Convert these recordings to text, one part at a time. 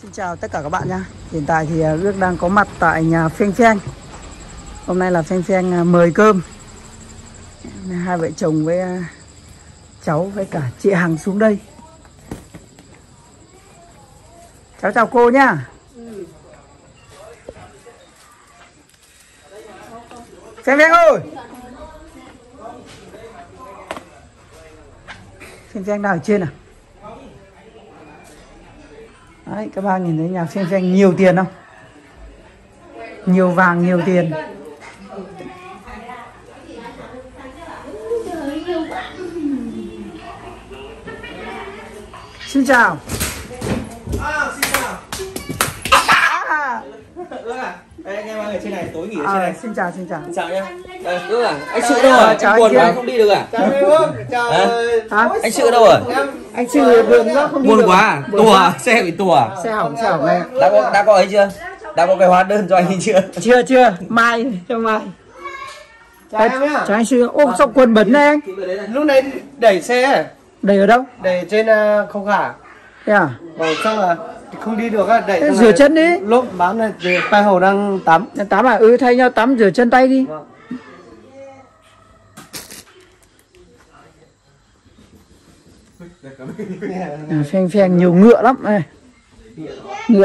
Xin chào tất cả các bạn nhé. Hiện tại thì Ước đang có mặt tại nhà Pheng Pheng. Hôm nay là Pheng Pheng mời cơm. Hai vợ chồng với cháu với cả chị Hằng xuống đây. Cháu chào cô nhá. Pheng Pheng ơi. Pheng Pheng đang ở trên à? Đấy, các bạn nhìn thấy nhà Pheng Pheng nhiều tiền không? Nhiều vàng, nhiều tiền. Xin chào. Xin chào. Đây, anh em đang ở trên này, tối nghỉ ở trên này. Xin chào, xin chào. Xin chào nhá. Ước à? Anh Sự đâu à? Anh buồn quá không đi được à? Chào em Ước. Chào. Anh Sự đâu à? Anh Sự buồn quá không đi được. Buồn quá à? Tùa à? Xe bị tùa à? Xe hỏng này. Đã có ấy chưa? Đã có cái hóa đơn cho anh chưa? Chưa. Mai, cho mai. Chào em nhá. Chào anh Sự. Ôm sao quần bẩn này anh? Lúc này đẩy xe. Đẩy ở đâu? Đẩy trên không khả. Thế à? Xong là không đi được á, đẩy. Thế rửa chân đi. Lốp bám này, tay hồ đang tắm. Tắm à? Thay nhau tắm rửa chân tay đi. Vâng. Pheng Pheng nhiều ngựa lắm này. Ngựa.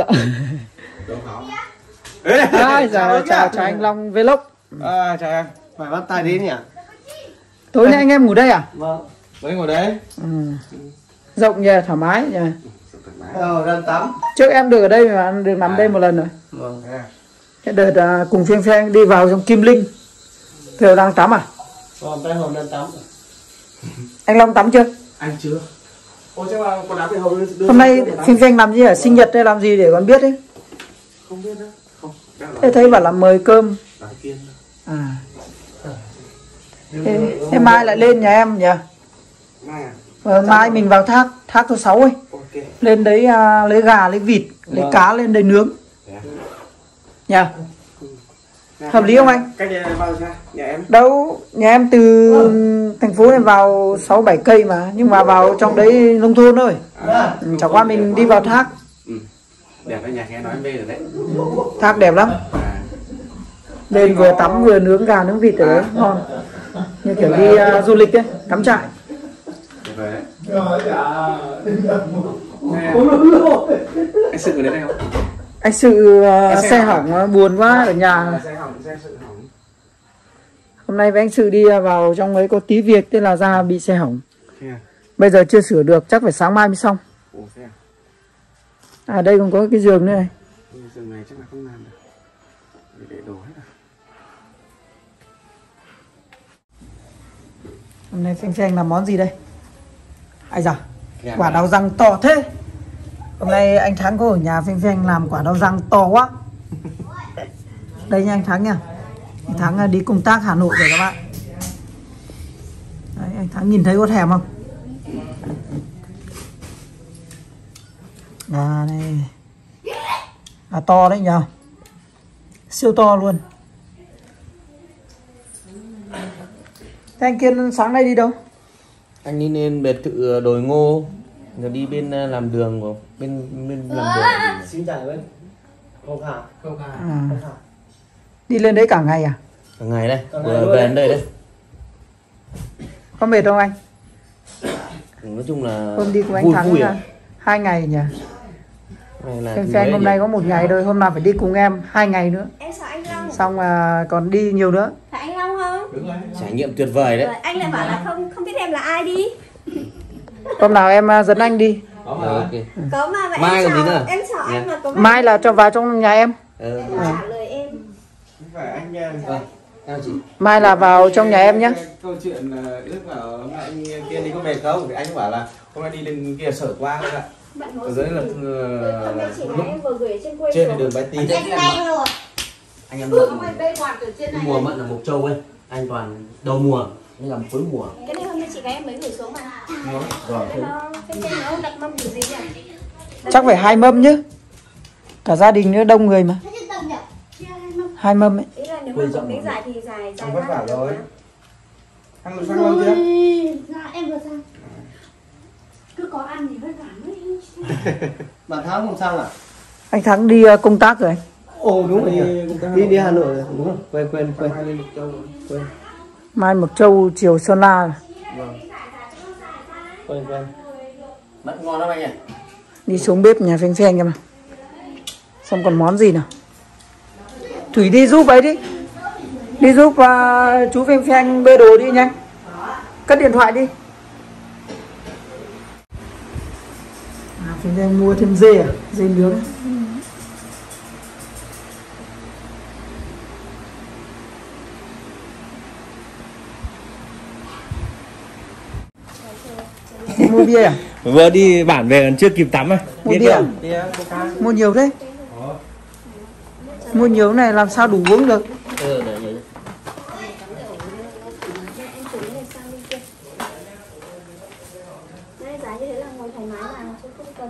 Chào anh Long Vlog. Chào em. Phải bắt tay đến nhỉ? Tối nay anh em ngủ đây à? Vâng. Mới ngồi đấy. Rộng nhờ, thoải mái nhờ. Đang tắm. Trước em được ở đây mà được nằm đây một lần rồi. Vâng. Cái đợt cùng Pheng Pheng đi vào trong Kim Linh. Thường đang tắm à? Còn tay hồ đang tắm. Anh Long tắm chưa? Anh chưa. Ôi chắc là quần áo thì hầu đưa. Hôm nay Pheng Pheng làm gì ở sinh nhật hay làm gì để con biết đấy? Không biết nữa. Không. Thế thấy bảo là mời cơm. Đám kiên. À. Thế mai lại lên nhà em nhỉ? Mai à? Mai mình vào thác thứ 6 ấy. Ok. Lên đấy lấy gà, lấy vịt, lấy cá lên đây nướng. Nhỉ? Hợp lý không anh? Cách đây bao xa? Nhà em? Đâu, nhà em từ thành phố này vào 6-7 cây mà. Nhưng mà vào trong đấy nông thôn thôi. Chẳng qua mình đi vào thác. Đẹp đấy, nhà nghe nói em về rồi đấy. Thác đẹp lắm. Lên vừa tắm vừa nướng gà nướng vịt ở đấy, ngon. Như kiểu đi du lịch ấy, cắm trại. Về đấy. Anh Sự ở đây không? Anh Sự xe hỏng buồn quá ở nhà. Xe Sự hỏng. Hôm nay với anh Sự đi vào trong ấy có tí việc, thế là ra bị xe hỏng. Bây giờ chưa sửa được, chắc phải sáng mai mới xong. À đây còn có cái giường nữa này. Giường này chắc là không làm được. Để đồ hết à. Hôm nay Pheng Pheng làm món gì đây? Ai da, quả đào răng to thế. Hôm nay anh Thắng có ở nhà Pheng Pheng làm quả đào răng to quá. Đây nha anh Thắng nha. Anh Thắng đi công tác Hà Nội rồi các bạn. Đấy, anh Thắng nhìn thấy có thèm không? Này to đấy nhờ. Siêu to luôn. Thế anh Kiên sáng nay đi đâu? Anh đi lên biệt thự đồi ngô. Rồi đi bên làm đường của bên làm đường. Xin chào bên. Không khả. Đi lên đấy cả ngày à? Cả ngày đây, vừa về đến đây đấy. Có mệt không anh? Nói chung là Hôm đi cùng anh Thắng 2 ngày nhỉ? Pheng Pheng hôm nay có 1 ngày thôi, hôm nào phải đi cùng em 2 ngày nữa. Em sợ anh Long. Xong còn đi nhiều nữa. Phải anh Long không? Đúng rồi. Trải nghiệm tuyệt vời đấy. Rồi, anh lại bảo là không biết em là ai đi. Hôm nào em dẫn anh đi. Ok. Có mà vậy Mai em còn gì nữa? sợ, em sợ anh mà có Mai là cho vào trong nhà em. em trả lời em. Không phải anh nha. Chào chị. Mai là vào trong nhà em nhé. Câu chuyện Ước bảo hôm nay anh Kiên đi có về không? Thì anh bảo là hôm nay đi lên kia sở qua thôi ạ. Ở dưới là Hôm nay chỉ là em vừa gửi ở trên quê trên xuống. đường Bái Tý. Anh em mận mùa mận là Mộc Châu ấy. Anh toàn đầu mùa, nhưng làm cuối mùa. Cái này hôm nay chị gái em mới gửi xuống mà. Rồi. Cái này nó đặt mâm kiểu gì nhỉ? Chắc phải 2 mâm chứ. Cả gia đình nữa đông người mà. 2 mâm ấy. Ý là nếu mà một cái dài thì dài Không vất vả rồi. Ăn Sang lâu chưa? Dạ em vừa sang. Cứ có ăn thì vất vả mới. Bạn Thắng không sang à? Anh Thắng đi công tác rồi. Ồ đúng rồi, đi Hà Nội rồi, đúng rồi, quên. Mai Mộc Châu, chiều Sơn La. Vâng. Quên. Mặn ngon lắm anh ạ. Đi xuống bếp nhà Phanh Phanh em. Xong còn món gì nào? Thủy đi giúp ấy đi. Đi giúp chú Phanh Phanh bê đồ đi nhanh. Cất điện thoại đi. Phanh Phanh mua thêm dê à? Dê nướng. Mua bia à? Vừa đi bản về còn chưa kịp tắm à? Mua bia à? Mua nhiều thế? Mua nhiều này làm sao đủ uống được? Đấy, giá như thế là ngồi thoải mái mà chứ không cần.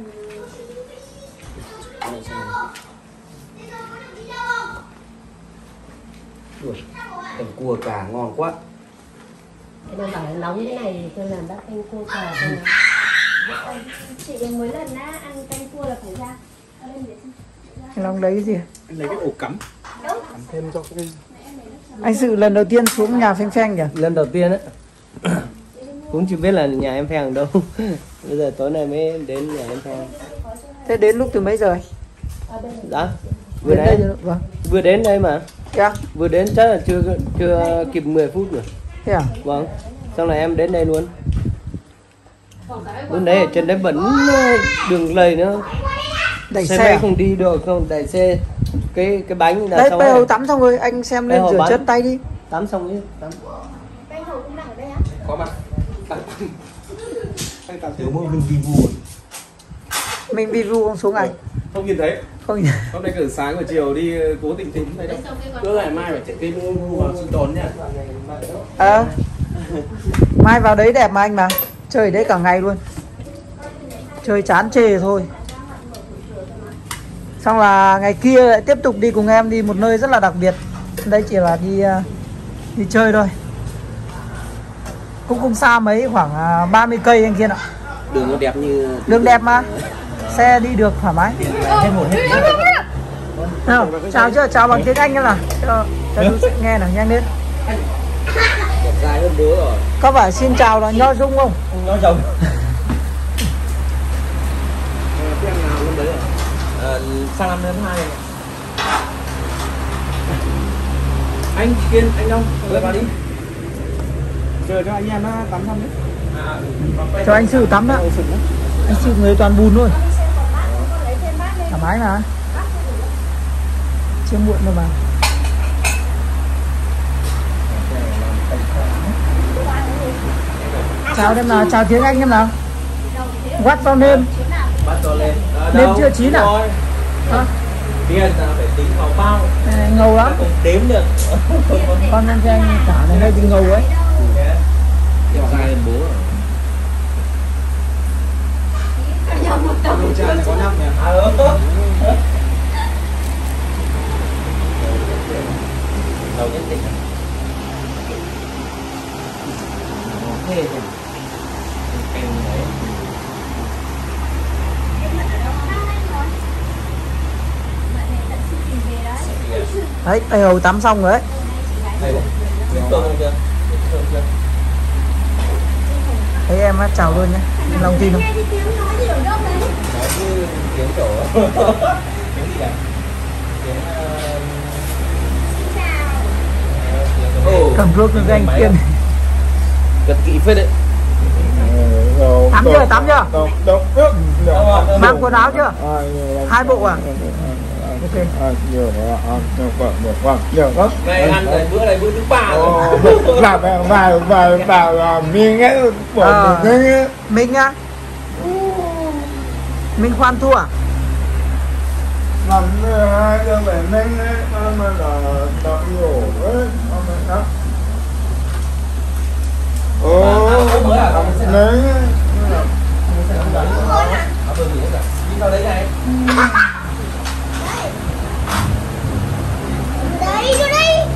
Cần cua cà ngon quá. Tôi bảo là nóng thế này thì tôi làm bát canh cua cà cho nó. Chị đến mấy lần á ăn canh cua là phải ra. Anh Long lấy cái gì? Anh lấy cái ổ cắm thêm cho cái. Anh Sự lần đầu tiên xuống nhà Phanh Phanh nhỉ? Lần đầu tiên ấy. Cũng chưa biết là nhà em Phèn đâu. Bây giờ tối nay mới đến nhà em Phèn. Thế đến lúc từ mấy giờ? Đó. Vừa Đến đến đây rồi, vâng. Vừa đến đây mà. Yeah. Vừa đến chắc là chưa kịp 10 phút rồi. Thế à? Vâng. Xong này em đến đây luôn. Lúc đấy ở trên đấy vẫn đường lầy nữa. Đẩy Xe xe máy à? không đi được, không đẩy xe. Cái bánh là Đấy, xong bây rồi. giờ tắm xong rồi, anh xem lên Đây, rửa bánh. chân tay đi. Tắm xong chứ. Tắm. Canh hầu cũng đang ở đây á? Có mặt. Nếu mà mình đi vui. Mình review không xuống ảnh. Không nhìn thấy. Không. Hôm nay từ sáng và chiều đi cố tình tính đây đâu. Cứ ngày mai phải chạy cái mua vào sinh tồn nha. Mai vào đấy đẹp mà anh mà. Chơi đấy cả ngày luôn. Chơi chán chê thôi. Xong là ngày kia lại tiếp tục đi cùng em đi một nơi rất là đặc biệt. Đây chỉ là đi chơi thôi. Cũng không xa mấy, khoảng 30 cây anh Kiên ạ. Đường nó đẹp như Đường đẹp mà. Xe đi được thoải mái. hết một hết. Nào, chào chưa? Chào bằng tiếng Anh em nào. Cho tôi sẽ nghe nào, nhanh lên. Dài hơn bố rồi. Có phải xin chào là Nho Dung không? Nó chồng. Cái nào luôn đấy rồi. Sang năm thứ 2 này. Anh Kiên, anh Long, mời vào đi. Chờ cho anh em nó tắm xong đấy. Cho anh Sự tắm đó. Anh Sự người toàn bùn thôi. Thoải mái mà. Chưa muộn đâu mà. Chào em nào, chào tiếng Anh em nào. What your name? Bắt to lên. Nêm chưa chín à? Hả? Tiền là phải tính vào bao. Ngầu lắm. Không đếm được. Con anh Phanh cả này hơi bị ngầu ấy. Dài hơn bố rồi. Đồ cha này có 5 nhỉ? Đầu nhất tỉnh. Thế rồi. Canh đấy. Đấy, tay hầu tắm xong rồi đấy. Đây rồi. Cơm không chưa? Cơm chưa? Thấy em á, chào luôn nhé. Long tin không? Nói như tiếng kiểu tiếng gì à? Tiếng Cầm thuốc cho anh Kiên. Cật kỹ phết đấy. Tắm chưa? Tắm chưa? Mang quần áo chưa? 2 bộ à? Ok. Này ăn rồi bữa này bữa thứ 3 rồi. Mình á? Mình khoan thua à? Đi vào đấy này. Đấy, vô đây.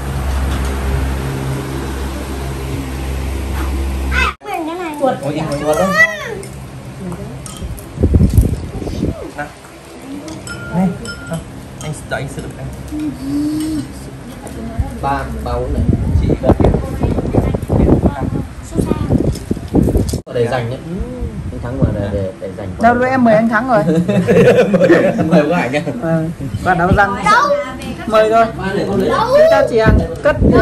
Quyền cái này. Ôi, chuột đâu? Này, anh đợi anh xử được anh. Ba uống này. Chị cần Để dành nhé. Anh Thắng mà để dành. Đâu lúc em mời anh Thắng rồi. Mời có ảnh nhá. Quả đào răng mời thôi. Đi cho chị Hằng cất đưa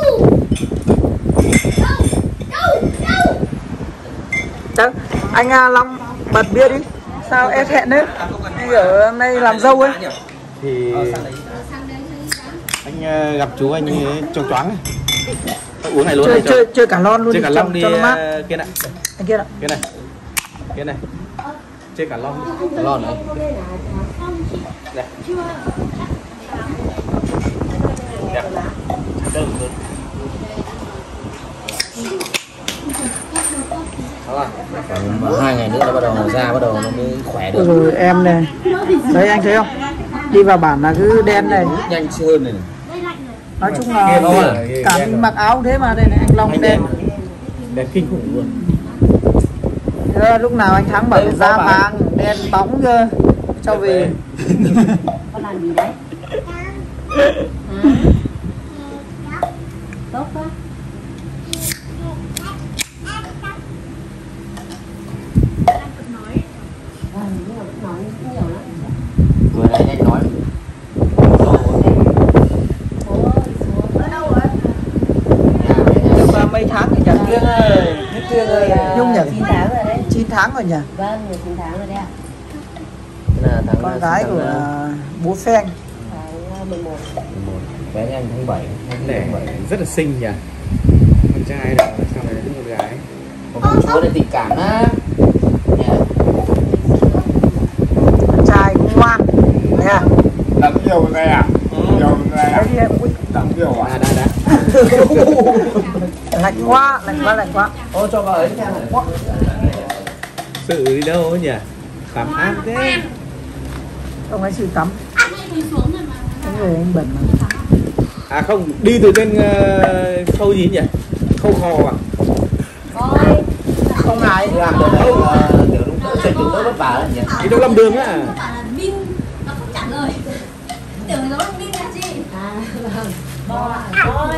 Chắc anh Long bật bia đi. Sao em hẹn đấy? Anh ở hôm nay làm dâu ấy. thì anh gặp chú anh ấy choáng choáng này. Uống này luôn. Chơi cả lon luôn. Chơi cả lon đi cho nó mát. kia này. Anh kia ạ. Kia này. Chơi cả lon. Cả lon này. Đây. Đơn hơn. Còn 2 ngày nữa nó bắt đầu ra bắt đầu nó mới khỏe được. Rồi em này. Đấy anh thấy không? Đi vào bản là cứ đen này. Nhanh hơn này. Nói chung là cả mình mặc áo thế mà đây này anh Long đen. Đen kinh khủng luôn. Thế lúc nào anh Thắng bảo da vàng đen bóng cơ cho về. Con làm gì đấy? Tốt quá. Nói nhiều lắm. Vừa nãy anh nói. Được mấy tháng rồi nhỉ? Tuyên ơi. Nhung nhỉ? 9 tháng rồi đấy. 9 tháng rồi nhỉ? Vâng, 19 tháng rồi đấy ạ. Con gái của bố Pheng. Tháng 11. Bé anh tháng 7. Này rất là xinh nhỉ. Con trai đâu sao lại thích một gái. Con chúa này tình cảm á. Con trai cũng ngoan. Nè. Đắm nhiều này à? Nhiều này à? Đấy đi em. Ui, Đắm nhiều à? Đã. lạnh quá. Ô cho vào ấy xem này. Sự đi đâu ấy nhỉ? Tắm áp thế. Ông ấy chịu tắm. Anh người anh bẩn mà. À không, đi từ bên khâu gì nhỉ? Khâu kho à? Không ai. Làm được đấy. Kiểu đúng chuyển đúng đỡ vất vả đấy nhỉ. Cái đâu làm đường á. Vin nó không trả lời. Tưởng nó là Vin là chị. Bo à?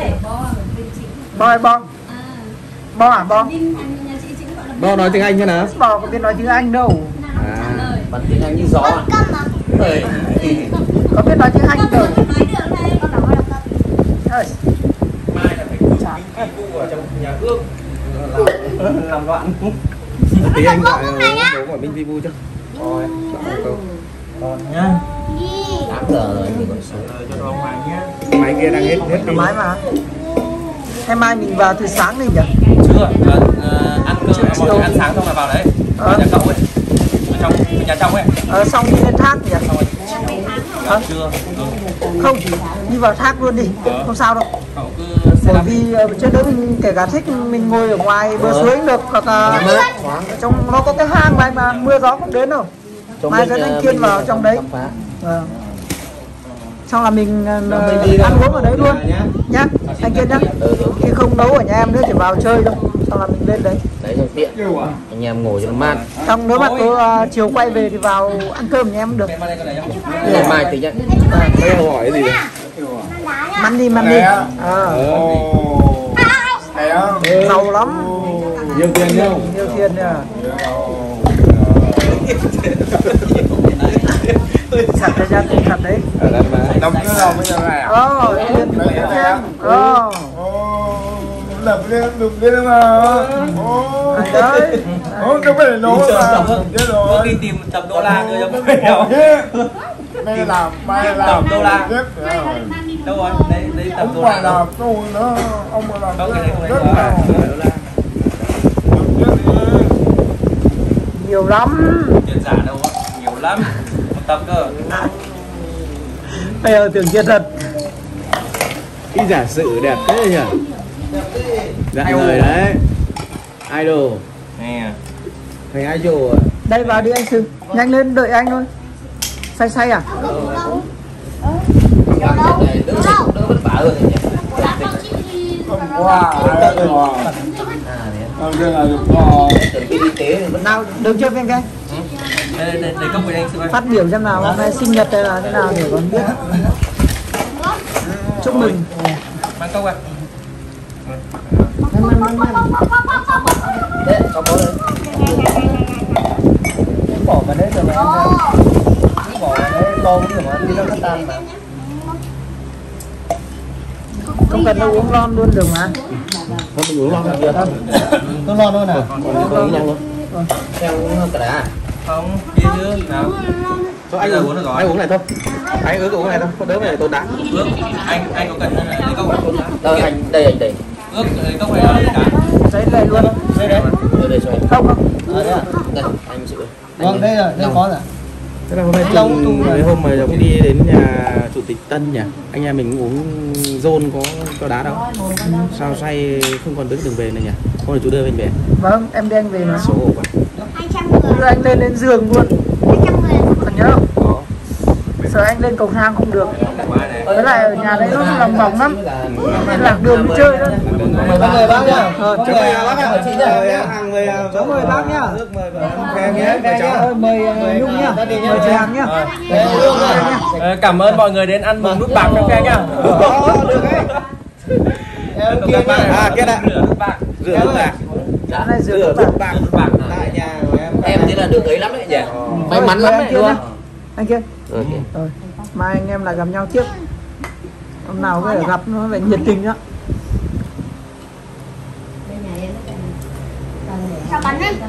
Bo. Bo à bo? Vin nhà chị chính gọi là Bo nói tiếng Anh thế nào? Bo có biết nói tiếng Anh đâu. À. Bắn tiếng Anh như gió à? Ơi. Có biết nói tiếng Anh đâu. nói được này. Con nói là câm. Ơi. Mai là phải chán cu ở trong nhà ước làm loạn. Tí anh gọi bố gọi Minh Vi vui chứ. Rồi, còn nhá. 8 giờ rồi thì gọi số. Cho nó máy nhá. Máy kia đang hết Thoải mái mà. Hay mai mình vào từ sáng đi nhỉ? Chưa, ăn cơm mọi người ăn sáng xong là vào đấy. Nhà cậu ấy. Ở trong nhà trong ấy. Xong đi lên thác nhỉ? Chưa. Không, đi vào thác luôn đi. Không sao đâu. Cậu cứ Bởi vì trên đấy mình kể cả thích mình ngồi ở ngoài bờ suối cũng được, hoặc là trong nó có cái hang này mà mưa gió không đến đâu. Mai dẫn anh Kiên vào trong đấy. Xong là mình ăn uống ở đấy luôn nhá anh Kiên nhá. Khi không nấu ở nhà em nữa chỉ vào chơi thôi. Xong là mình lên đấy. Đấy cho tiện. Anh em ngồi cho nó mát. Xong nếu mà chiều quay về thì vào ăn cơm nhà em cũng được. Ngày mai tí nhá. Bây giờ hỏi gì đấy? Măn đi. Thấy không? Giàu lắm. Nhiều tiền không? Nhiều tiền nha. Thật ra ra tiền thật đấy. Ở đây mà. Đập cái lòng bây giờ này à? Tiền Đập lên, đục lên mà. đấy. Nó phải nấu mà. Chết rồi. Đi tìm tập đô la đưa cho bố đéo. Đây làm, bay làm. Tập đô la. Chết rồi. Đâu rồi? Đấy tập đô Ông phải la. làm tôi nữa. Ông phải làm Không, cái này không rất phải là. đô la. Nhiều lắm. Chuyện giả đâu á, nhiều lắm. Một tập cơ. Bây giờ tưởng chuyện thật. Cái giả sử đẹp thế nhỉ? Dạ người đấy. Idol. Nè. Thành idol à? Đây vào đi anh Sư. Nhanh lên đợi anh thôi. Say à? Đỡ vất vả hơn nhỉ. Wow, đây rồi. Đầu tiên là được rồi. Tưởng đi y tế thì vẫn Nào, được chưa Viên Cây? Đây cốc về đây sư ơi. Phát biểu xem nào hôm nay sinh nhật hay là thế nào để con biết. Chúc mừng. Mang cốc à. Đấy, có bố đấy. Bỏ vào đấy rồi mà. Bỏ vào đấy to cũng được mà đi nó tan mà. Không cần đâu uống lon luôn được mà. Thôi mình uống lon là được. Tôi lo thôi nào. Còn nhanh luôn. Theo cả đá. Không, kia chứ nào. Thôi anh uống được rồi. Anh uống này thôi. Anh uống này thôi, có đỡ này tôi đã. Ước anh có cần lấy cốc không? Đây anh đây. Ước lấy cốc này là cả. Giấy này luôn. Đây đấy. Đây xoay. Không không. Đấy à? Đây anh chịu. Vâng, đây là đây có rồi. Thế là hôm nay mấy hôm mà giống đi đến nhà chủ tịch Tân nhỉ? Anh em mình uống zone có cho đá đâu? Sao say không còn biết đường về này nhỉ? Hôm nay chú đưa anh về. Vâng, em đem về mà. Số ổ quá. 200 người. Đưa anh lên giường luôn. 200 người. Còn nhớ không? Có. Sợ anh lên cầu thang không được. Với lại ở nhà đấy nó lòng vòng lắm. Nên lạc đường đi chơi thôi. Mời bác nhá. Chúc mừng bác ạ. Chị nhá. Hàng người Chúc mời bác nhá. Nước mời vợ. Mời Nhung nhá. Mời chị Hằng nhá. Cảm ơn mọi người đến ăn mừng nút bạc cho nhá. Được đấy. Em kia nhá. À kia đã. Rửa nút bạc. Rửa nước bạc. Hôm nay rửa Rửa nước nước bạc. bạc tại nhà của em. Em thế là được ấy lắm đấy nhỉ. May Thôi, mắn lắm đấy kia đúng nhá. không? Anh kia. Rồi. Rồi. Mai anh em lại gặp nhau tiếp. Hôm nào có thể gặp nó phải nhiệt tình nhá. Sao bắn ấy?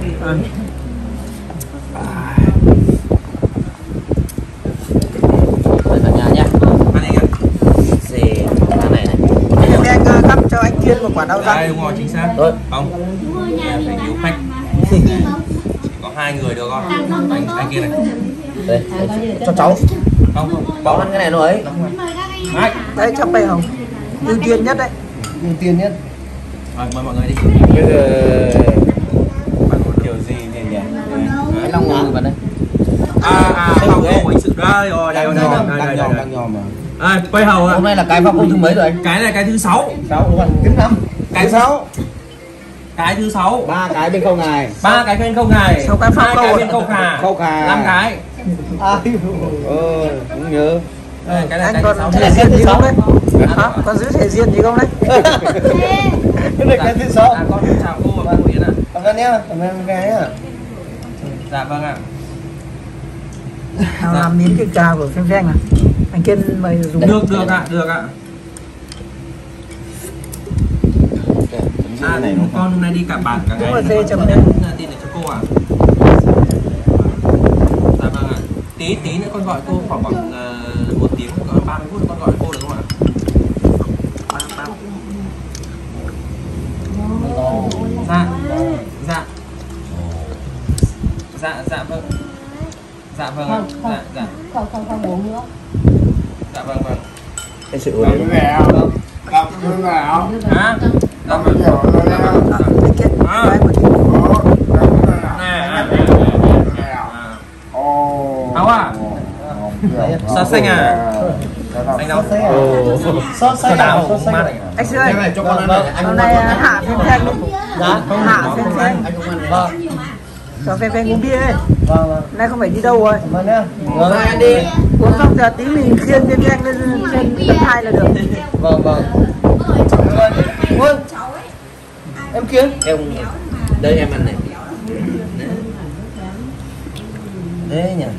Rồi vào nhà nhá. Ăn đi kìa. Xì cái này này. Hôm nay anh gắp cho anh Kiên một quả đau Đây răng. đúng rồi, chính xác. Rồi. Không. Phải nhiều khách. Chỉ có 2 người được không? Anh kia này. Đây. Cho cháu. Không. Bảo ăn cái này nó ấy. Đấy. Đấy cho bày hồng. Ưu tiên nhất đấy. Ưu tiên nhất. Rồi mời mọi người đi. Bây giờ Bạn muốn kiểu gì nhỉ? Cái lòng ngồi vào đây. Không có sự đây rồi, đây đang nhòm mà. quay hầu Hôm nay là cái pháp thứ mấy rồi anh? cái này cái thứ 6. 6 phần kính 5. Cái 6. Cái thứ 6. 3 cái bên không ngài. 3 cái bên không hài. 6 cái phao 2 câu cái à? bên câu khà. Câu khà. 5 cái. Cũng nhớ. Đây, cái này Anh cái còn thứ 6. thể diện gì không đấy? Hả? Còn giữ thể diện gì không đấy? Cái này cái thứ 6. Con chào cô và cô Yến ạ. Cảm ơn nhá. Cảm ơn cái nhá. Dạ vâng ạ. Nào làm miếng thịt cà của Pheng Pheng à? Anh Kiên mời dùng. Được ạ, được ạ. Con hôm nay đi cả bản cả ngày. Đúng là dê chấm nên lên. tin là cho cô ạ. Dạ vâng ạ. Tí nữa con gọi cô khoảng 1 tiếng, gọi 30 phút con gọi cô được không ạ? Dạ. Dạ. Dạ vâng. Dạ vâng ạ. Dạ. Không uống nữa. Dạ vâng. Cái sự Làm cái nào? Làm cái nào? Hả? Dạ vâng. Anh Kiên. Đấy, một tí. Áo à? Sốt xanh à? Anh đâu? Sốt xanh đào sốt xanh. mát này. Anh Sư ơi, cho con ăn này. hôm nay hạ Pheng Pheng đi. Dạ. Hạ Pheng Pheng. Vâng. Cho Pheng Pheng uống bia ấy. Vâng vâng. Nay không phải đi đâu rồi. Cảm ơn nhá. Rồi ăn đi. Uống xong giờ tí mình khiêng Pheng Pheng lên trên 2 là được. Vâng vâng. Vâng. Em Kiên. Em đây em ăn này. Đấy nhỉ.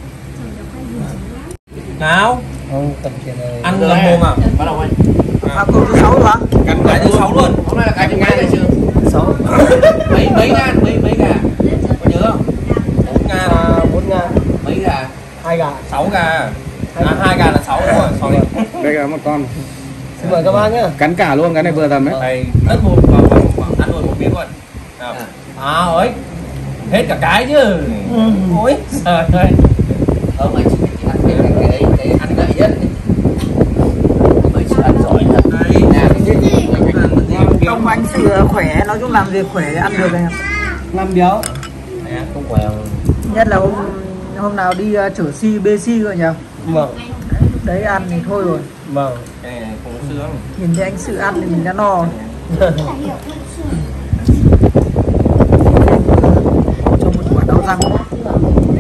Nào, Không, tầm tiền này. ăn lầm mồm à? Bắt đầu anh. À, câu thứ 6 rồi hả? Cái thứ 6 luôn. Hôm nay là cái thứ mấy này chưa? 6. Mấy ngàn, mấy gà. Có nhớ không? 4 ngàn. 4 ngàn. Mấy gà? 2 gà. 6 gà. 2 gà là 6 đúng rồi. Sorry. Đây là một con. Xin mời các bác nhá. Cắn cả luôn, cái này vừa tầm ấy. Đây, tất một vào ăn luôn một miếng luôn. Nào. Ơi. Hết cả cái chứ. Ôi trời ơi. Không, anh chỉ ăn cái ăn ngậy nhất. Mấy chị ăn giỏi thật. Đấy. Nè, Không, anh Sự khỏe, nói chung làm việc khỏe, ăn được này. Làm béo. không khỏe. Nhất là hôm nào đi chở si BC rồi nhỉ? Vâng. Đấy ăn thì thôi rồi. Vâng. Cái này cũng sướng. Nhìn thấy anh Sự ăn thì mình đã no. Cho một quả đau răng.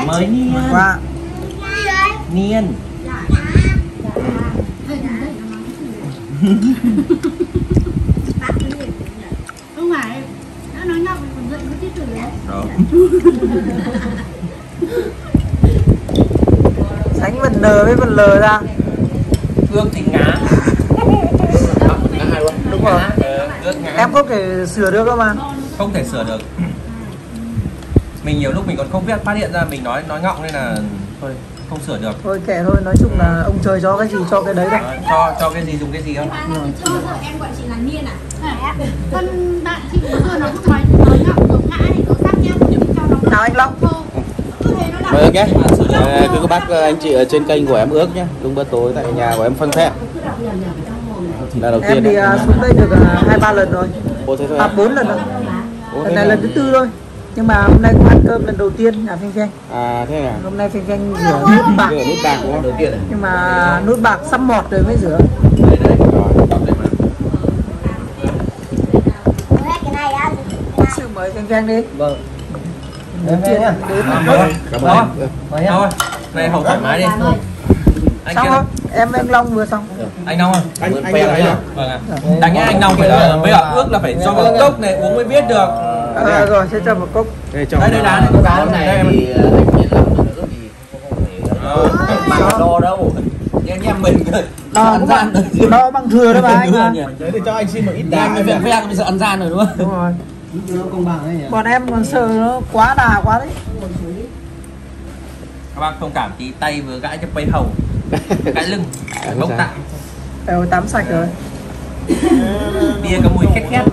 mới Niên. Qua. Niên. Không phải, nó nói nhau còn dậy có tiết tử đấy. Sánh phần N với phần L ra. Ước thì ngá. Đúng rồi. Ước ngá. Em có thể sửa được không mà? Không thể sửa được. Mình nhiều lúc mình còn không biết phát hiện ra mình nói ngọng nên là thôi không sửa được. Thôi kệ thôi, nói chung là ông trời cho cái gì cho cái đấy đấy. Cho cái gì dùng cái gì không? Em gọi chị là Niên à? Con bạn chị vừa nó cũng nói ngọng ngọng ngã thì nó sắc nhau cho nó. Nào anh Long. Mời ước nhé. Cứ các bác anh chị ở trên kênh của em Ước nhé. Đúng bữa tối tại nhà của em Phân Phép. Là đầu Em tiên đi xuống đây được 2-3 lần rồi. 4 lần rồi. Lần này lần thứ 4 thôi. Nhưng mà hôm nay cũng ăn cơm lần đầu tiên nhà Phanh Phanh. À thế à? Hôm nay Phanh Phanh rửa nút bạc. Rửa nút bạc đúng không? Đầu tiên. Nhưng mà nút bạc sắp mọt rồi mới rửa. Sư mời Phanh Phanh đi. Vâng. Em nghe nhá. Cảm ơn. Mời nhá. Thôi, này hầu thoải mái đi. Anh Xong kia không? Em anh Long vừa xong. anh Long ơi. Anh vừa thấy rồi. Vâng ạ. Đáng nhẽ anh Long phải là bây giờ Ước là phải cho một cốc này uống mới biết được. Rồi sẽ cho một cốc. Đây cho. Đây đá này có cá này đây em. Thì anh Nhân Long nữa thì không thể đo đâu. Em mình Đo bằng thừa đó mà anh à. Đấy thì cho anh xin một ít đá. Anh phải phê bây giờ ăn gian rồi đúng không? Đúng rồi. Nó công bằng ấy nhỉ. Bọn em còn sợ nó quá đà quá đấy. Các bác thông cảm tí tay vừa gãi cho bay hầu. Gãi lưng. Gốc tạng. Đều tắm sạch rồi. Bia có mùi khét khét.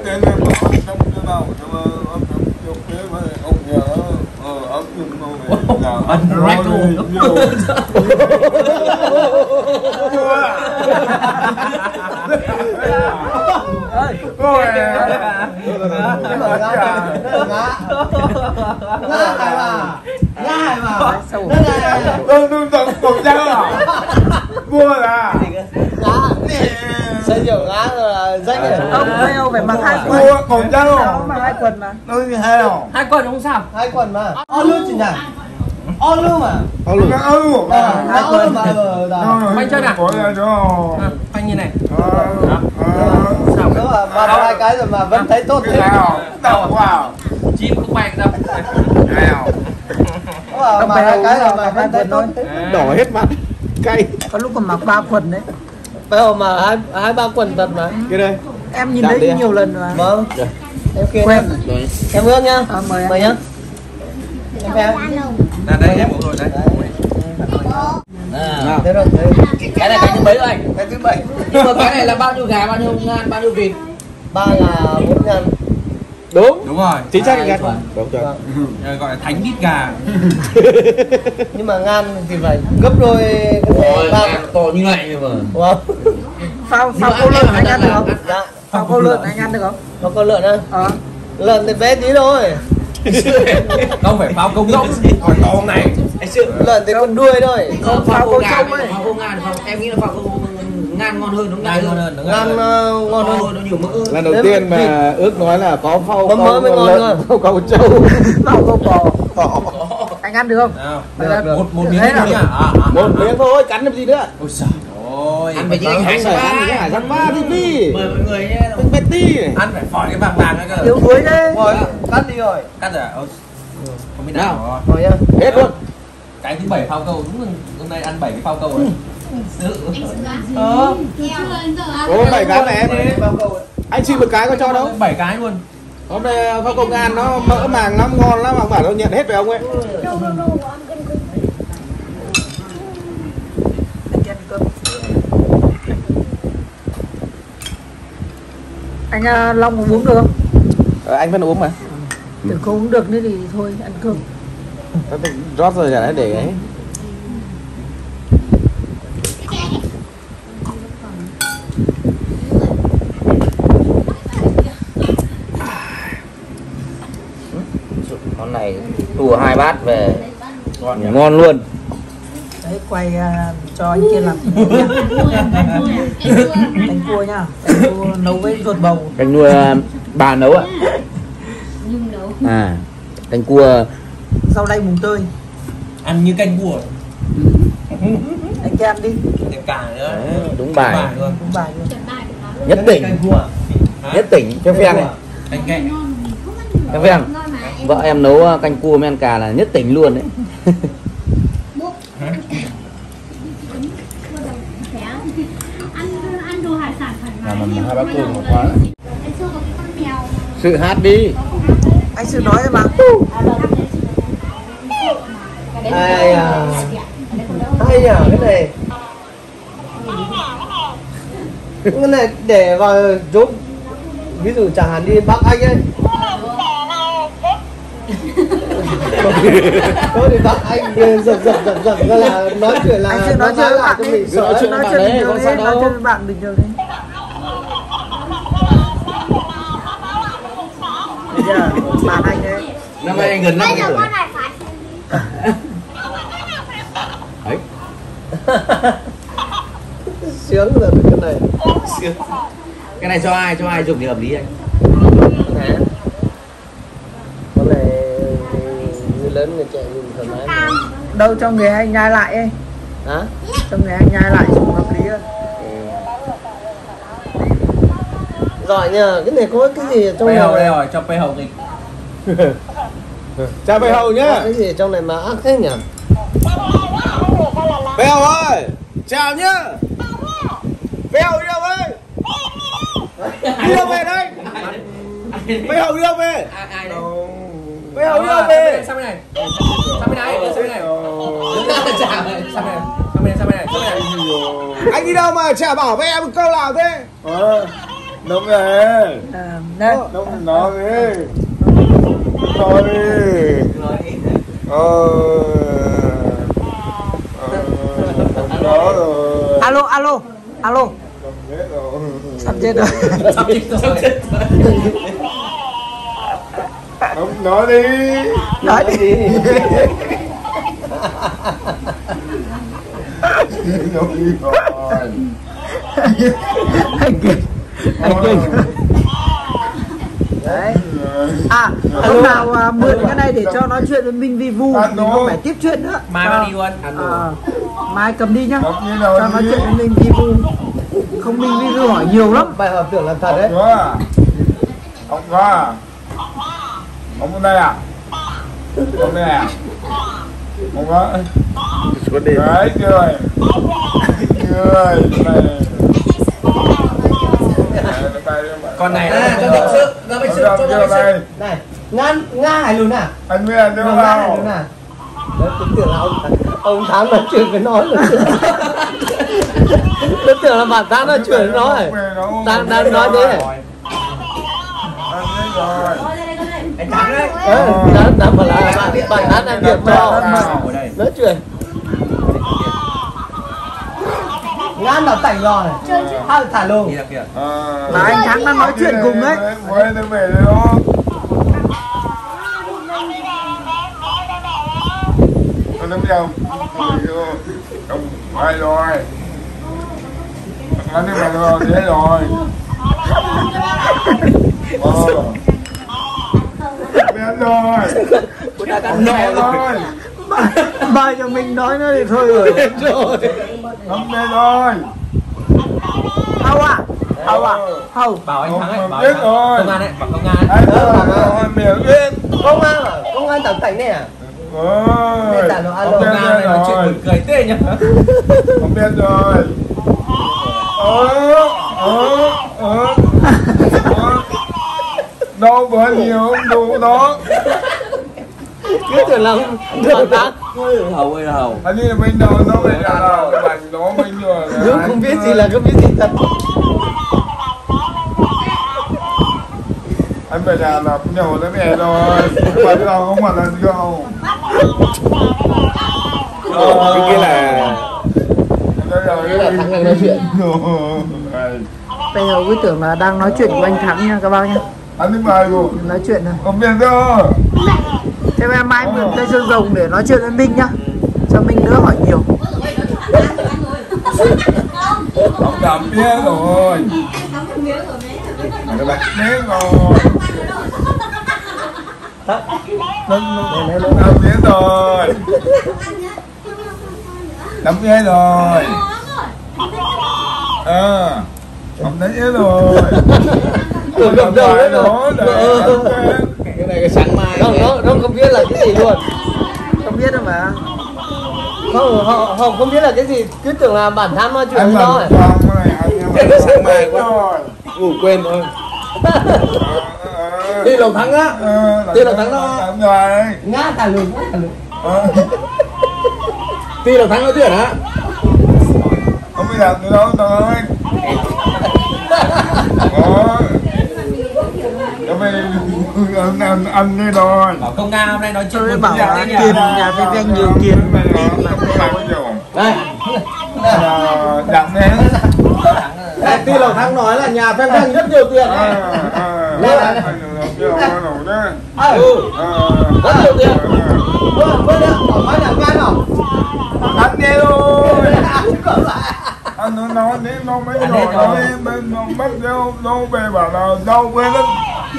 Xây dựng ngã là danh rồi. Ông Leo phải mặc 2 quần. Còn chân Sao không? ông mặc 2 quần mà? Nó như hai không? 2 quần không sao. 2 quần mà. On luôn chị nhỉ? On luôn mà. Có lửa. Hai quần. Phanh chơi nào. Phanh như này. Sao mà ba 2 cái rồi mà vẫn thấy tốt thế. Chim cũng bay đâu. Mà 2 cái rồi mà vẫn thấy tốt thế. Đỏ hết mặt. Cay. Có lúc còn mặc 3 quần đấy. Phải không mà 2-3 quần thật mà. Cái đây. Em nhìn thấy nhiều lần mà. Vâng. Em kia Quen. em Ước nhá. Mời Mời nhá. Em phép. Là đây em uống rồi đấy. Thế rồi. Cái này cái thứ mấy rồi anh? Cái thứ 7. Nhưng mà cái này là bao nhiêu gà, bao nhiêu ngan, bao nhiêu vịt? 3 là 4 ngàn. Đúng Đúng rồi. chính xác anh. Đúng rồi. Gọi là thánh đít gà. Nhưng mà ngan thì phải gấp đôi cái Ôi, ngan to như này mà. Wow. Phao câu lợn anh ăn được không? Dạ. Phao câu lợn anh ăn được không? Có con lợn á? Lợn thì bé tí thôi. Không phải phao công ngỗng. Còn to hôm này. Lợn thì con đuôi thôi. Không, phao câu trông ấy. Phao câu ngan, em nghĩ là phao câu ngan ngon hơn, đúng Ngan ngon hơn. Ngan ngon hơn. Nó nhiều mỡ. Lần đầu tiên mà Ước nói là có phao Mỡ mới ngon lợn, phao câu trâu. Phao câu bò. Anh ăn được không? Được. Một miếng Thế nào? nhá. Một miếng thôi, cắn làm gì nữa. Ôi giời ơi. Ăn phải như cái hải Ăn cái hải sản ba đi. Mời mọi người nhé. Từng Betty này. Ăn phải phỏi cái vàng vàng ấy cơ. Yếu đuối đấy. Rồi, cắt đi rồi. Cắt rồi. Không biết nào rồi. Rồi nhá. Hết luôn. Cái thứ 7 phao câu, đúng rồi. Hôm nay ăn 7 cái phao câu rồi. Ôi 7 cái này em. Bao câu ấy. Anh xin một cái có cho đâu. 7 cái luôn. Hôm nay phao công an nó mỡ màng lắm, ngon lắm, ông bảo nó nhận hết về ông ấy. Anh Long có uống được không? Anh vẫn uống mà. Nếu không uống được nữa thì thôi ăn cơm. Rót rồi là để ấy. Con này tùa 2 bát về ngon luôn. Đấy quay cho anh kia làm canh cua nhá. Canh cua nấu với ruột bầu. Canh cua bà nấu ạ. À, canh cua Rau đay mùng tơi. Ăn như canh cua. Anh kem đi. Thêm cả nữa. Đấy, đúng bài. Luôn. Đúng bài luôn. Nhất tỉnh. Canh cua. Nhất tỉnh cho phen này. Canh kẹ. Cho phen. Vợ em nấu canh cua men cà là nhất tỉnh luôn đấy. Ăn đồ hải sản thoải mái. Mình hai bác cua một quá. Ngày xưa có cái con mèo. Sự hát đi. Anh Sự nói mà. Ai à. Hay nhỉ cái này. Cái này để vào giúp. Ví dụ chẳng hạn đi Bắc Anh ấy. Thôi thì Bắc Anh giật ra là nói chuyện là Anh Sự nói chuyện với bạn đi. mình sợ. Nói chuyện bình thường đi. Nói chuyện với bạn bình thường đi. Bây giờ bạn anh ấy. Năm nay anh gần 50 tuổi. Đấy. Sướng rồi cái này. Cái này cho ai? Cho ai dùng thì hợp lý anh. Con này người lớn người trẻ nhìn thoải mái. Đâu cho người anh nhai lại ấy. Hả? Cho người anh nhai lại dùng hợp lý hơn. Giỏi nhờ, cái này có cái gì ở trong Pê này? hầu đây rồi, cho pê hầu kịch. Chào Bê Hầu nhá. Cái gì ở trong này mà ác thế nhỉ? Bê Hầu ơi. Chào nhá. Bê Hầu đi đâu ơi? Đi đâu về đây? Bê Hầu đi đâu về? Ai đấy? Bê Hầu đi đâu về? Sang bên này. Sang bên này, sang bên này. Chào, sang bên này. Sang bên này, sang bên này, sang bên này. Anh đi đâu mà chả bảo với em một câu nào thế? Đúng rồi. Đây. Đúng nói đi. Thôi đi. Đó rồi. Alo, alo, alo. Sắp chết rồi. Sắp chết rồi. Đúng nói đi. Nói đi. Nói đi rồi. Anh kìa. Anh kìa. Đấy. À, hôm nào mượn cái này để cho nói chuyện với Minh Vivu thì không phải tiếp chuyện nữa. Mai mang đi luôn. Mai cầm đi nhá. Cho nói chuyện với Minh Vivu. Không, Minh Vivu hỏi nhiều lắm. Bài hợp tưởng làm thật đấy. Ông có à? Ông ở đây à? Ông đây à? Ông có? Đấy cười. Cười này. Con này là cho bệnh sự, cho bệnh sự, cho bệnh sự. Này, Nga hải luôn à? Anh biết anh Nga hải luôn à? Đấy, tôi tưởng là ông Thắng nói chuyện với nó rồi. Tôi tưởng là bạn Thắng nói chuyện với nó rồi. Đang nói thế. Anh biết rồi. Anh Thắng đấy. Đang bảo là bạn Thắng đang điểm cho. Nói chuyện. Ngán nó tảnh rồi. Hai thả luôn. Là anh Thắng đang nói chuyện cùng đấy. Quay nó về đây đó. Nó nắm nhau. Không phải rồi. Nó đi vào rồi, thế rồi. Biết rồi. Biết rồi. Bài cho mình nói nữa thì thôi rồi. Không biết rồi. Hầu à? Hầu à? Hầu. Bảo anh Thắng ấy, bảo Biết anh rồi. Công an đấy, bảo công an. Anh rồi, miệng biết. Công an à? Công an tặng tảnh này à? Ôi. Công an này nói chuyện buồn cười tê nhá. Không biết rồi. Đâu có nhiều đủ đó. Cứ tưởng là bạn Thắng. Hầu ơi là hầu. Anh đi bên đó nó phải là cái bánh đó bên rồi. Nếu không biết gì là không biết gì thật. Anh phải là nhiều nó mẹ rồi. Không phải đâu, không phải là đâu. Cái kia là Đây là Thắng đang nói chuyện. Bây giờ cứ tưởng là đang nói chuyện của anh Thắng nha các bác nhá. Anh đi bài rồi. Nói chuyện thôi. Không biết đâu. Thế em mai mượn cây xương rồng để nói chuyện với Minh nhá. Cho Minh đỡ hỏi nhiều. Ông cảm biết rồi. Biết rồi. Đâm biết rồi. Đâm biết rồi. Không thấy rồi. Cầm đầu đấy rồi. Cái này cái sáng mai Nó không biết là cái gì luôn. Không biết đâu mà. Không, họ không biết là cái gì, cứ tưởng là bản thân nói chuyện Anh với nó làm ấy. con cái này anh sáng mai quá rồi. ngủ quên thôi. Đi đầu thắng á. Đi đầu thắng đó. Rồi. Ngã cả lùn, ngã cả lùn. Đi đầu thắng nói chuyện hả? Không biết làm được đâu thôi. Anh đi rồi. Bảo công Nga hôm nay nói chuyện Tôi buồn bảo cười là đấy tiền nhỉ? nhà Phi Phen nhiều tiền đi mà Đây. Đặng đến. Ti Lộc Thắng nói là nhà Phen Phen rất nhiều tiền đấy. Rất nhiều tiền. Bữa nữa, nói là gan không? Anh đi rồi. Anh nói đến nó mấy rồi nó bên nó mất đâu về bảo là đâu quên lắm.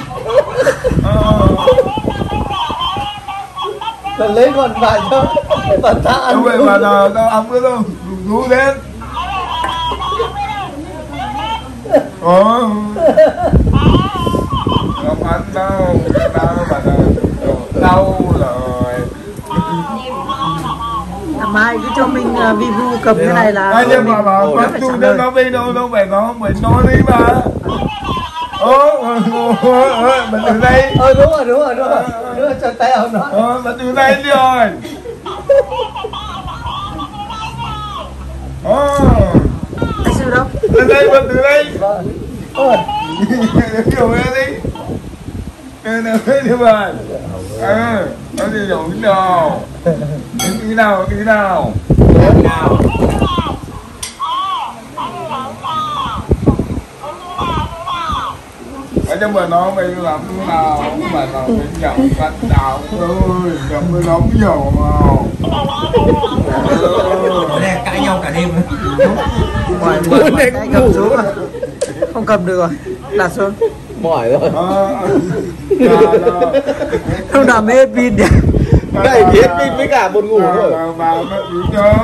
Còn lấy còn vài cho bản thân ăn. Đâu về bảo là đâu ăn cái đâu đủ đến. Không ăn đâu, tao bảo là đau rồi. mai cứ cho mình review cầm cái này là Anh em bảo rất phải tu trả cho lời. nó đi đâu đâu phải nó mình nói đi mà. Mình từ đây. Đúng rồi. Đưa cho tay ông nói. Mình từ đây đi rồi. Anh sư đâu? Từ đây mình từ đây. Kiểu này đi. Nào đi mà. Nó đi đâu cái nào. Cái nào. Ở trong bờ nó bây làm thế nào mà nó cái dầu cắt đào ơi, dầm mới nóng dầu vào. Đây cãi nhau cả đêm. Ngoài cái cầm xuống rồi. Không cầm được rồi. Đặt xuống. Mỏi rồi. Không làm hết pin đi. Cái biết pin với cả buồn ngủ rồi. Vào nó chỉ cho.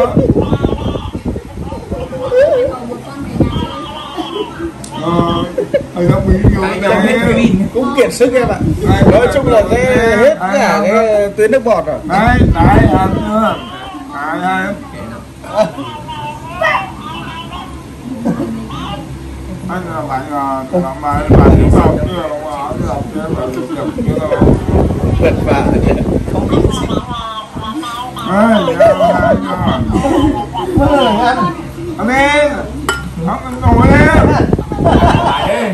Nó bị vô đây. Cũng kiệt sức em ạ. Nói chung là cái hết cả cái tuyến nước bọt rồi. Đấy, ăn chưa? Đấy. Anh là bạn làm bài bạn học chưa học chưa mà được chưa đâu. Vất vả. Không biết gì. Anh em, không ngồi lên. Lại đi.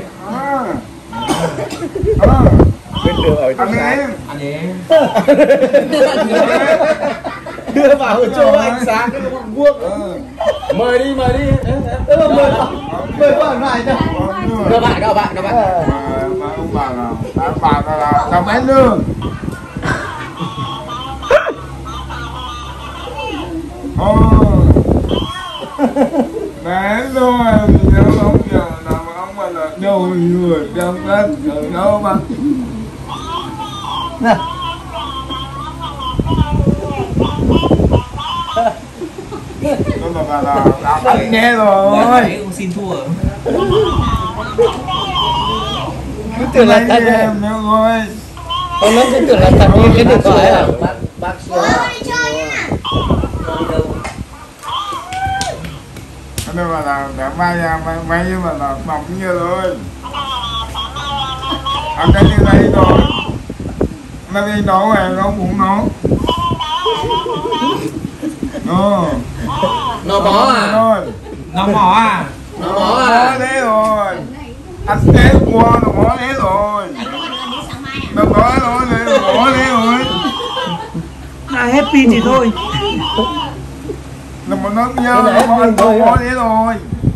Bên đường ở trong Anh em. Anh ấy. đưa vào chỗ ánh sáng cái vuông. Mời đi. Mời bạn lại cho. Các bạn. Mà ông bà là làm ăn lương. Đấy rồi, nếu ông giờ nào mà ông mà là đâu người trong đất ở đâu mà. Nó là anh nghe rồi. Ông xin thua. Cứ tưởng là thật em nữa rồi. ông nó cứ tưởng là thật như cái điện thoại à. Bác Nó mà là để may nhưng mà là mỏng như rồi. Ăn cái như đây rồi. Nó đi nấu rồi, nó cũng nấu. nó bó à? Nó mỏ à? Nó bó à? Đấy rồi. Anh té qua nó bó đấy rồi. Nó bó đấy rồi. Ai hết pin thì thôi. Là mà nó nhớ nó bó đấy rồi.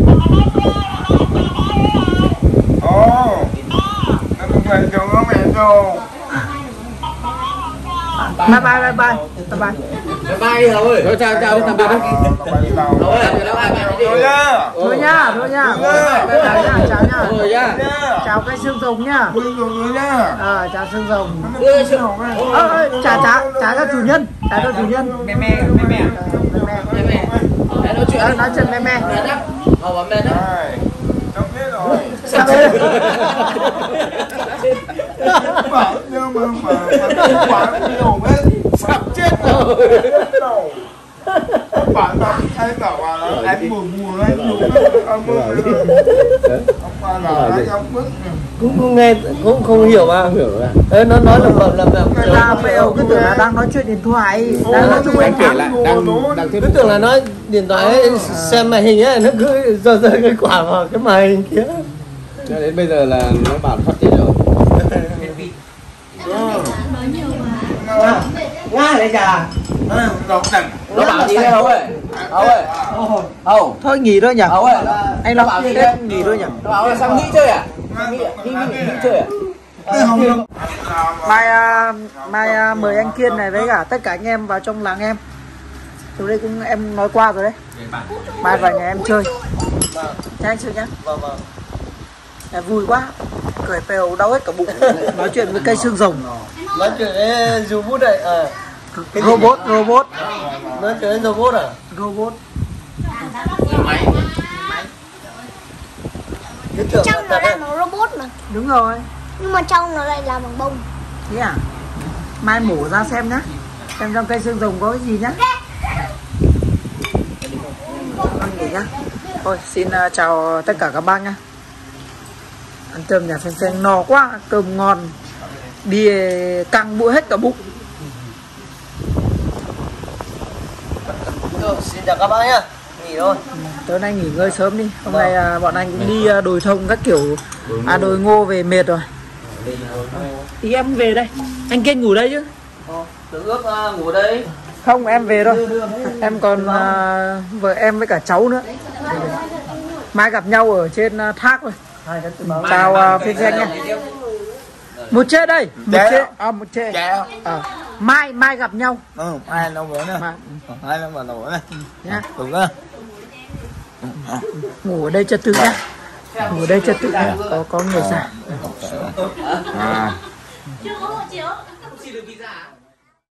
Nó không phải cho nó mẹ đâu. Bye bye. Bye Hậu ơi. Rồi chào chào tạm biệt đấy. Hậu ơi, chào ai bạn đi. Thôi nha. Chào nha. Rồi nhá. Chào cái xương rồng nhá. Chào xương rồng. Chào cho chủ nhân. Mẹ. Nói chuyện. Nói chuyện mẹ. Hậu bảo mẹ đó. Sao đấy? Bảo nhưng mà quá nhiều hết sắp chết rồi. Bạn anh bảo là anh buồn anh đúng ông là anh bức Cũng nghe cũng không hiểu mà. Không hiểu à? Nó nói Là mèo cứ tưởng là đang nói chuyện điện thoại, đang nói chung Anh kể lại đang cứ tưởng là nói điện thoại ấy, xem màn hình ấy, nó cứ rơi cái quả vào cái màn hình kia. Cho đến bây giờ là nó bảo phát triển rồi. Nga đấy chả. Nó bảo gì đấy Hậu ơi. Hậu. thôi nghỉ thôi nhỉ. Hậu ơi. Anh Long đi đấy, nghỉ thôi nhỉ. Nó bảo là sao nghĩ chơi à? Nghĩ chơi à? Mai mời anh Kiên này với cả tất cả anh em vào trong làng em. Từ đây cũng em nói qua rồi đấy. Mai vào nhà em chơi. Cho anh chơi nhá. Em vui quá. Cười phèo đau hết cả bụng. Nói chuyện với cây xương rồng. Nói chuyện với robot đấy. Robot. Nói chuyện với robot à? Robot. Trong nó là nó robot mà. Đúng rồi. Nhưng mà trong nó lại làm bằng bông. Thế à? Mai mổ ra xem nhá. Xem trong cây xương rồng có cái gì nhá. Con nghỉ nhá. Thôi xin chào tất cả các bác nhá. Ăn cơm nhà phèn no quá, cơm ngon. Đi căng bụi hết cả bụng. Xin chào các bác nhá. Nghỉ thôi. Tối nay nghỉ ngơi sớm đi. Hôm nay bọn anh cũng đi đồi thông các kiểu. Đồi ngô về mệt rồi. Thì em về đây. Anh Kiên ngủ đây chứ? Tưởng ước ngủ đây. Không, em về thôi. Em còn vợ em với cả cháu nữa. Mai gặp nhau ở trên thác rồi. Chào phiên danh nha. Một chê đây. Một chê. Mai gặp nhau. ai đâu bữa nè ai đâu mà nổi này Nhá. đúng á Ngủ ở đây trật tự nhá. Ngủ ở đây trật tự nhá. Có người già. Chưa có hộ chiếu. Không xin được visa.